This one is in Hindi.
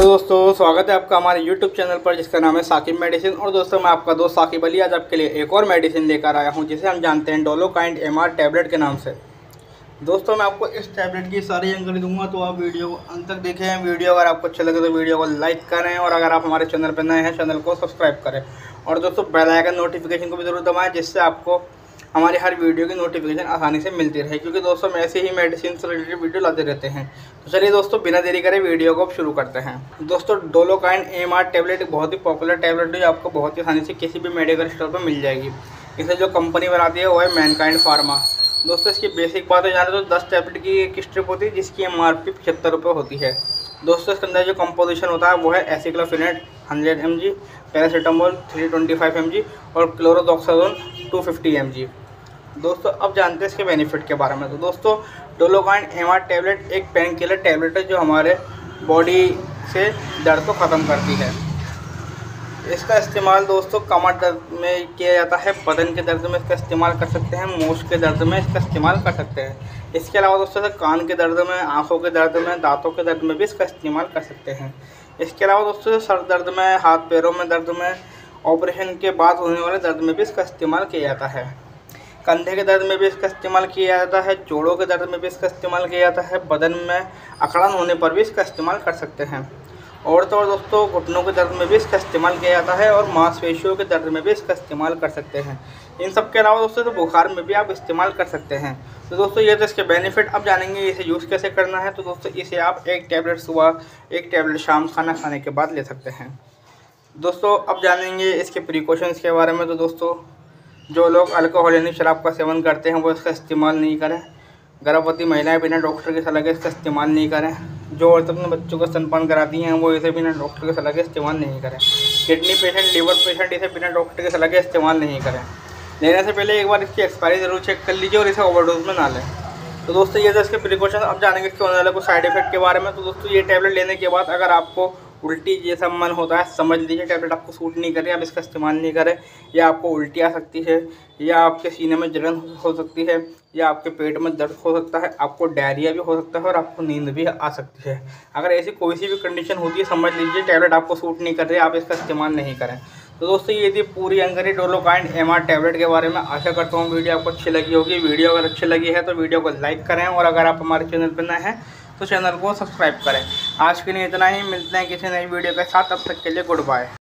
हेलो दोस्तों, स्वागत है आपका हमारे यूट्यूब चैनल पर जिसका नाम है साकिब मेडिसिन। और दोस्तों मैं आपका दोस्त साकिब अली आज आपके लिए एक और मेडिसिन लेकर आया हूं जिसे हम जानते हैं डोलोकाइन एमआर टैबलेट के नाम से। दोस्तों मैं आपको इस टैबलेट की सारी जानकारी दूंगा, तो आप वीडियो को अंत तक देखें। वीडियो अगर आपको अच्छा लगे तो वीडियो को लाइक करें, और अगर आप हमारे चैनल पर नए हैं चैनल को सब्सक्राइब करें। और दोस्तों बेल आइकन नोटिफिकेशन को भी जरूर दबाएँ, जिससे आपको हमारी हर वीडियो की नोटिफिकेशन आसानी से मिलती रहे, क्योंकि दोस्तों हम ऐसे ही मेडिसिन से रिलेटेड वीडियो लाते रहते हैं। तो चलिए दोस्तों बिना देरी करे वीडियो को अब शुरू करते हैं। दोस्तों डोलोकाइन एमआर टैबलेट एक बहुत ही पॉपुलर टैबलेट है जो आपको बहुत ही आसानी से किसी भी मेडिकल स्टोर पर मिल जाएगी। इसे जो कंपनी बनाती है वो है मैनकाइंड फार्मा। दोस्तों इसकी बेसिक बातें जाने तो 10 टैबलेट की एक स्ट्रिप होती है जिसकी MRP 75 रुपये होती है। दोस्तों इसके अंदर जो कंपोजिशन होता है वो है एसिक्लोफिनेट 100 mg, पैरासीटामोल 325 mg और क्लोरोडॉक्साजोन 250 mg। दोस्तों अब जानते हैं इसके बेनिफिट के बारे में। तो दोस्तों डोलोकाइन एमआर टैबलेट एक पेन किलर टैबलेट है जो हमारे बॉडी से दर्द को ख़त्म करती है। इसका इस्तेमाल दोस्तों कमर दर्द में किया जाता है, बदन के दर्द में इसका इस्तेमाल कर सकते हैं, मूछ के दर्द में इसका इस्तेमाल कर सकते हैं। इसके अलावा दोस्तों कान के दर्द में, आँखों के दर्द में, दांतों के दर्द में भी इसका इस्तेमाल कर सकते हैं। इसके अलावा दोस्तों सर दर्द में, हाथ पैरों में दर्द में, ऑपरेशन के बाद होने वाले दर्द में भी इसका इस्तेमाल किया जाता है। कंधे के दर्द में भी इसका इस्तेमाल किया जाता है, जोड़ों के दर्द में भी इसका इस्तेमाल किया जाता है, बदन में अकड़न होने पर भी इसका इस्तेमाल कर सकते हैं। और तो और दोस्तों घुटनों के दर्द में भी इसका इस्तेमाल किया जाता है, और मांसपेशियों के दर्द में भी इसका इस्तेमाल कर सकते हैं। इन सब के अलावा दोस्तों तो बुखार में भी आप इस्तेमाल कर सकते हैं। तो दोस्तों ये तो इसके बेनिफिट। अब जानेंगे इसे यूज़ कैसे करना है। तो दोस्तों इसे आप एक टैबलेट सुबह, एक टैबलेट शाम खाना खाने के बाद ले सकते हैं। दोस्तों अब जानेंगे इसके प्रिकॉशंस के बारे में। तो दोस्तों जो लोग अल्कोहल यानी शराब का सेवन करते हैं वो इसका इस्तेमाल नहीं करें। गर्भवती महिलाएं बिना डॉक्टर की सलाह के इसका इस्तेमाल नहीं करें। जो औरतें अपने बच्चों को स्तनपान कराती हैं वो इसे बिना डॉक्टर की सलाह के इस्तेमाल नहीं करें। किडनी पेशेंट, लीवर पेशेंट इसे बिना डॉक्टर की सलाह के इस्तेमाल नहीं करें। लेने से पहले एक बार इसकी एक्सपायरी ज़रूर चेक कर लीजिए और इसे ओवरडोज में ना लें। तो दोस्तों ये तो इसके प्रिकॉशन। अब जानेंगे इसके होने वाले कुछ साइड इफेक्ट के बारे में। तो दोस्तों ये टैबलेट लेने के बाद अगर आपको उल्टी जैसा मन होता है, समझ लीजिए टैबलेट आपको सूट नहीं कर रही, आप इसका इस्तेमाल नहीं करें। या आपको उल्टी आ सकती है, या आपके सीने में जलन हो सकती है, या आपके पेट में दर्द हो सकता है, आपको डायरिया भी हो सकता है, और आपको नींद भी आ सकती है। अगर ऐसी कोई सी भी कंडीशन होती है, समझ लीजिए टैबलेट आपको सूट नहीं कर रही, आप इसका इस्तेमाल नहीं करें। तो दोस्तों ये थी पूरी जानकारी डोलोकाइन एमआर टैबलेट के बारे में। आशा करता हूँ वीडियो आपको अच्छी लगी होगी। वीडियो अगर अच्छी लगी है तो वीडियो को लाइक करें, और अगर आप हमारे चैनल पर नए हैं तो चैनल को सब्सक्राइब करें। आज के लिए इतना ही, मिलते हैं किसी नई वीडियो के साथ। तब तक के लिए गुड बाय।